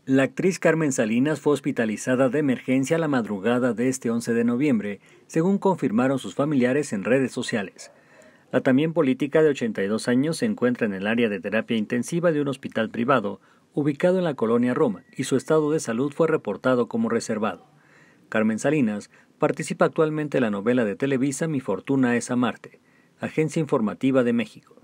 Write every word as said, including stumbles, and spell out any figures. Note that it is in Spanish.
La actriz Carmen Salinas fue hospitalizada de emergencia la madrugada de este once de noviembre, según confirmaron sus familiares en redes sociales. La también política de ochenta y dos años se encuentra en el área de terapia intensiva de un hospital privado, ubicado en la colonia Roma, y su estado de salud fue reportado como reservado. Carmen Salinas participa actualmente en la novela de Televisa Mi fortuna es amarte, Agencia Informativa de México.